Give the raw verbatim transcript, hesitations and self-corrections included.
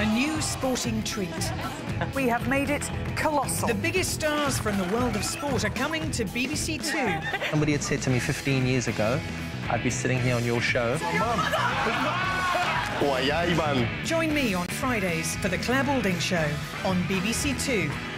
A new sporting treat. We have made it colossal. The biggest stars from the world of sport are coming to B B C Two. Somebody had said to me fifteen years ago, I'd be sitting here on your show. Join me on Fridays for the Clare Balding Show on B B C Two.